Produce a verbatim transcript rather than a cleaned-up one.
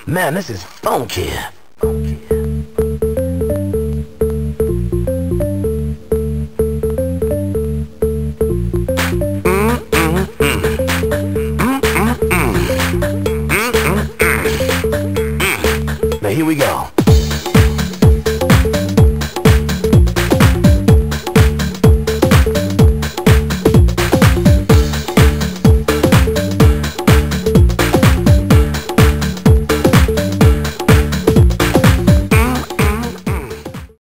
Man, this is funky. Now here we go.